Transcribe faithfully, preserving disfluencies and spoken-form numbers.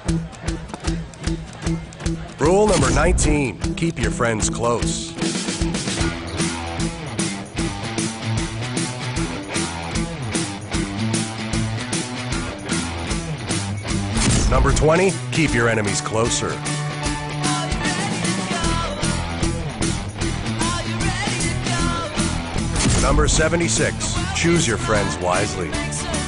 Rule number nineteen, keep your friends close. Number twenty, keep your enemies closer. Number seventy-six, choose your friends wisely.